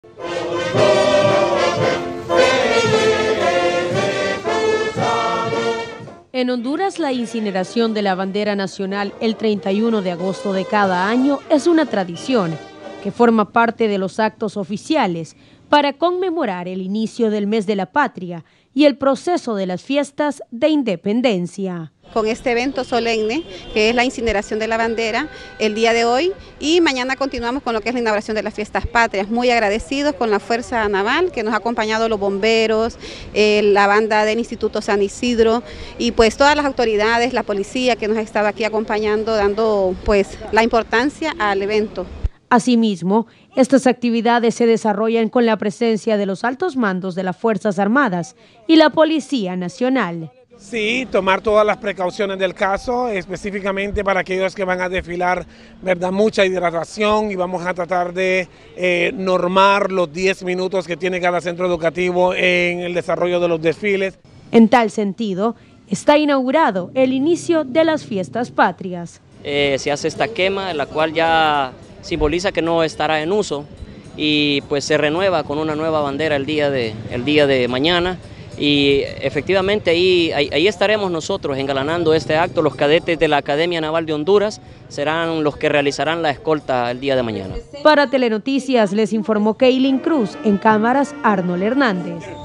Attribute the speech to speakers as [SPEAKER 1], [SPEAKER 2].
[SPEAKER 1] En Honduras, la incineración de la bandera nacional el 31 de agosto de cada año es una tradición que forma parte de los actos oficiales para conmemorar el inicio del mes de la patria y el proceso de las fiestas de independencia.
[SPEAKER 2] Con este evento solemne, que es la incineración de la bandera, el día de hoy, y mañana continuamos con lo que es la inauguración de las fiestas patrias. Muy agradecidos con la Fuerza Naval, que nos ha acompañado los bomberos, la banda del Instituto San Isidro, y pues todas las autoridades, la policía que nos ha estado aquí acompañando, dando pues la importancia al evento.
[SPEAKER 1] Asimismo, estas actividades se desarrollan con la presencia de los altos mandos de las Fuerzas Armadas y la Policía Nacional.
[SPEAKER 3] Sí, tomar todas las precauciones del caso, específicamente para aquellos que van a desfilar, ¿verdad? Mucha hidratación, y vamos a tratar de normar los 10 minutos que tiene cada centro educativo en el desarrollo de los desfiles.
[SPEAKER 1] En tal sentido, está inaugurado el inicio de las fiestas patrias.
[SPEAKER 4] Se hace esta quema, la cual ya simboliza que no estará en uso, y pues se renueva con una nueva bandera el día de mañana. Y efectivamente ahí estaremos nosotros engalanando este acto. Los cadetes de la Academia Naval de Honduras serán los que realizarán la escolta el día de mañana.
[SPEAKER 1] Para Telenoticias les informó Keilin Cruz, en cámaras Arnold Hernández.